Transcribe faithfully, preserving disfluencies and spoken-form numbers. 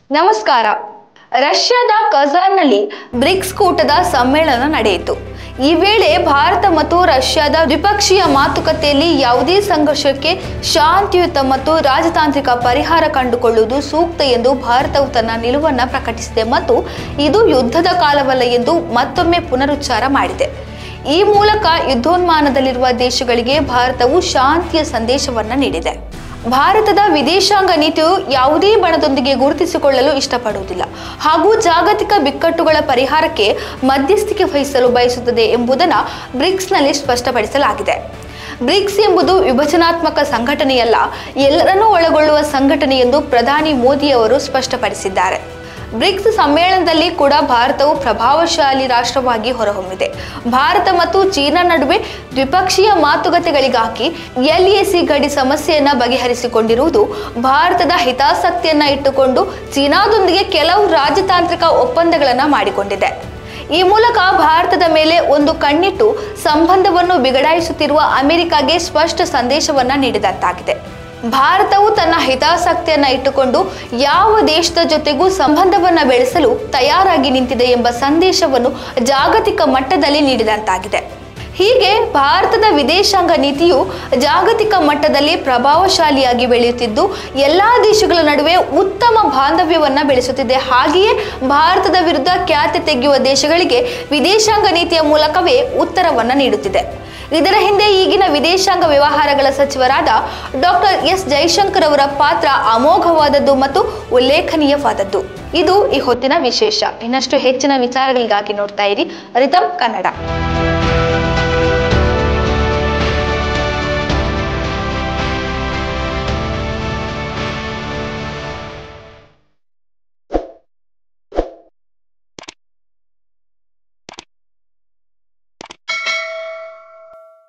ನಮಸ್ಕಾರ. ರಷ್ಯಾದ ಕಜಾನ್ನಲ್ಲಿ ಬ್ರಿಕ್ಸ್ ಕೂಟದ ಸಮ್ಮೇಳನ ನಡೆಯಿತು. ಈ ವೇಳೆ ಭಾರತ ಮತ್ತು ರಷ್ಯಾದ ದ್ವಿಪಕ್ಷೀಯ ಮಾತುಕತೆಯಲ್ಲಿ ಯಾವುದೇ ಸಂಘರ್ಷಕ್ಕೆ ಶಾಂತಿಯುತ ಮತ್ತು ರಾಜತಾಂತ್ರಿಕ ಪರಿಹಾರ ಕಂಡುಕೊಳ್ಳುವುದು ಸೂಕ್ತ ಎಂದು ಭಾರತವು ತನ್ನ ನಿಲುವನ್ನು ಪ್ರಕಟಿಸಿದೆ ಮತ್ತು ಇದು ಯುದ್ಧದ ಕಾಲವಲ್ಲ ಎಂದು ಮತ್ತೊಮ್ಮೆ ಪುನರುಚ್ಚಾರ ಮಾಡಿದೆ. ಈ ಮೂಲಕ ಯುದ್ಧೋನ್ಮಾನದಲ್ಲಿರುವ ದೇಶಗಳಿಗೆ ಭಾರತವು ಶಾಂತಿಯ ಸಂದೇಶವನ್ನು ನೀಡಿದೆ. ಭಾರತದ ವಿದೇಶಾಂಗ ನೀತಿಯು ಯಾವುದೇ ಬಣದೊಂದಿಗೆ ಗುರುತಿಸಿಕೊಳ್ಳಲು ಇಷ್ಟಪಡುವುದಿಲ್ಲ ಹಾಗೂ ಜಾಗತಿಕ ಬಿಕ್ಕಟ್ಟುಗಳ ಪರಿಹಾರಕ್ಕೆ ಮಧ್ಯಸ್ಥಿಕೆ ವಹಿಸಲು ಬಯಸುತ್ತದೆ ಎಂಬುದನ್ನು ಬ್ರಿಕ್ಸ್ನಲ್ಲಿ ಸ್ಪಷ್ಟಪಡಿಸಲಾಗಿದೆ. ಬ್ರಿಕ್ಸ್ ಎಂಬುದು ವಿಭಜನಾತ್ಮಕ ಸಂಘಟನೆಯಲ್ಲ, ಎಲ್ಲರನ್ನೂ ಒಳಗೊಳ್ಳುವ ಸಂಘಟನೆ ಎಂದು ಪ್ರಧಾನಿ ಮೋದಿ ಅವರು ಸ್ಪಷ್ಟಪಡಿಸಿದ್ದಾರೆ. ಬ್ರಿಕ್ಸ್ ಸಮ್ಮೇಳನದಲ್ಲಿ ಕೂಡ ಭಾರತವು ಪ್ರಭಾವಶಾಲಿ ರಾಷ್ಟ್ರವಾಗಿ ಹೊರಹೊಮ್ಮಿದೆ. ಭಾರತ ಮತ್ತು ಚೀನಾ ನಡುವೆ ದ್ವಿಪಕ್ಷೀಯ ಮಾತುಕತೆಗಳಿಗಾಗಿ ಎಲ್ಎಸಿ ಗಡಿ ಸಮಸ್ಯೆಯನ್ನು ಬಗೆಹರಿಸಿಕೊಂಡಿರುವುದು ಭಾರತದ ಹಿತಾಸಕ್ತಿಯನ್ನ ಇಟ್ಟುಕೊಂಡು ಚೀನಾದೊಂದಿಗೆ ಕೆಲವು ರಾಜತಾಂತ್ರಿಕ ಒಪ್ಪಂದಗಳನ್ನು ಮಾಡಿಕೊಂಡಿದೆ. ಈ ಮೂಲಕ ಭಾರತದ ಮೇಲೆ ಒಂದು ಕಣ್ಣಿಟ್ಟು ಸಂಬಂಧವನ್ನು ಬಿಗಡಾಯಿಸುತ್ತಿರುವ ಅಮೆರಿಕಾಗೆ ಸ್ಪಷ್ಟ ಸಂದೇಶವನ್ನ ನೀಡಿದಂತಾಗಿದೆ. ಭಾರತವು ತನ್ನ ಹಿತಾಸಕ್ತಿಯನ್ನ ಇಟ್ಟುಕೊಂಡು ಯಾವ ದೇಶದ ಜೊತೆಗೂ ಸಂಬಂಧವನ್ನ ಬೆಳೆಸಲು ತಯಾರಾಗಿ ನಿಂತಿದೆ ಎಂಬ ಸಂದೇಶವನ್ನು ಜಾಗತಿಕ ಮಟ್ಟದಲ್ಲಿ ನೀಡಿದಂತಾಗಿದೆ. ಹೀಗೆ ಭಾರತದ ವಿದೇಶಾಂಗ ನೀತಿಯು ಜಾಗತಿಕ ಮಟ್ಟದಲ್ಲಿ ಪ್ರಭಾವಶಾಲಿಯಾಗಿ ಬೆಳೆಯುತ್ತಿದ್ದು ಎಲ್ಲಾ ದೇಶಗಳ ನಡುವೆ ಉತ್ತಮ ಬಾಂಧವ್ಯವನ್ನ ಬೆಳೆಸುತ್ತಿದೆ. ಹಾಗೆಯೇ ಭಾರತದ ವಿರುದ್ಧ ಖ್ಯಾತೆ ತೆಗೆಯುವ ದೇಶಗಳಿಗೆ ವಿದೇಶಾಂಗ ನೀತಿಯ ಮೂಲಕವೇ ಉತ್ತರವನ್ನ ನೀಡುತ್ತಿದೆ. ಇದರ ಹಿಂದೆ ಈಗಿನ ವಿದೇಶಾಂಗ ವ್ಯವಹಾರಗಳ ಸಚಿವರಾದ ಡಾಕ್ಟರ್ ಎಸ್ ಜೈಶಂಕರ್ ಅವರ ಪಾತ್ರ ಅಮೋಘವಾದದ್ದು ಮತ್ತು ಉಲ್ಲೇಖನೀಯವಾದದ್ದು. ಇದು ಈ ಹೊತ್ತಿನ ವಿಶೇಷ. ಇನ್ನಷ್ಟು ಹೆಚ್ಚಿನ ವಿಚಾರಗಳಿಗಾಗಿ ನೋಡ್ತಾ ಇರಿ ರಿತಮ್ ಕನ್ನಡ.